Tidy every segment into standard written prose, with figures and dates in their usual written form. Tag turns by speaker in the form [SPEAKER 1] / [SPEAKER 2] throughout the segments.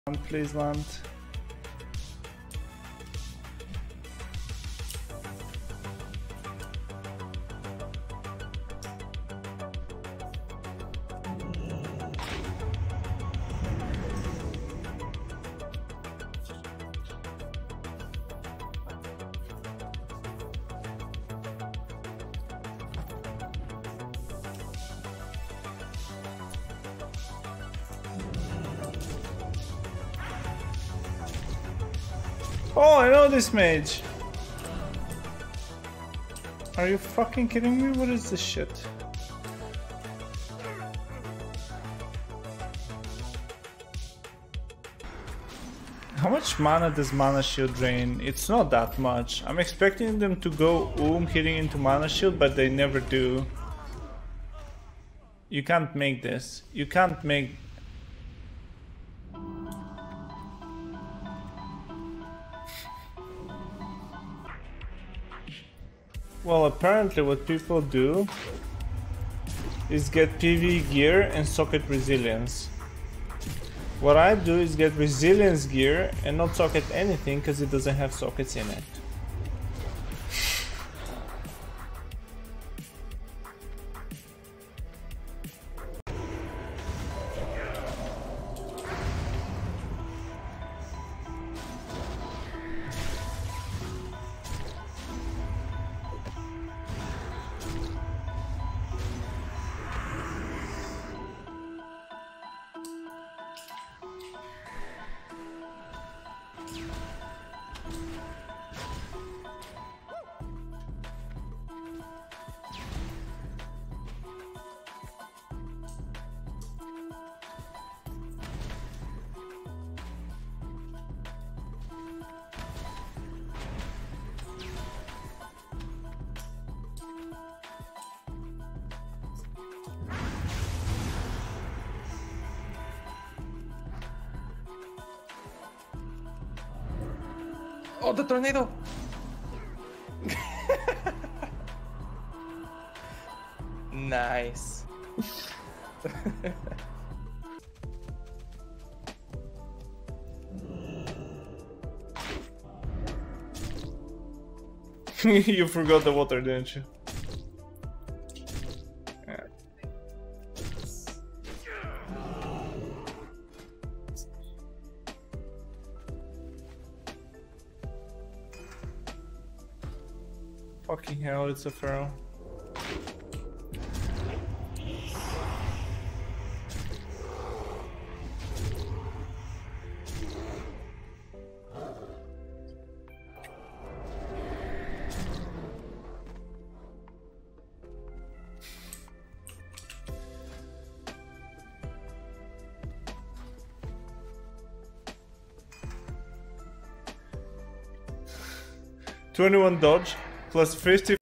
[SPEAKER 1] Please land. Oh, I know this mage. Are you fucking kidding me? What is this shit? How much mana does Mana Shield drain? It's not that much. I'm expecting them to go hitting into Mana Shield, but they never do. You can't make this. You can't make... Well, apparently what people do is get PV gear and socket resilience. What I do is get resilience gear and not socket anything because it doesn't have sockets in it.
[SPEAKER 2] Oh, the tornado! Nice.
[SPEAKER 1] You forgot the water, didn't you? Yeah. Fucking hell, it's a pharaoh. $21 plus 50.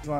[SPEAKER 1] one.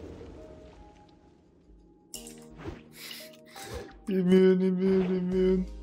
[SPEAKER 3] Immune.